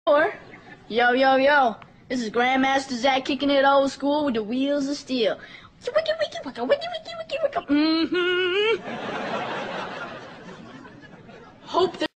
Yo, yo, yo. This is Grandmaster Zack kicking it old school with the wheels of steel. Wiki, wiki, wiki, wiki, wiki, wiki, wiki. Hope that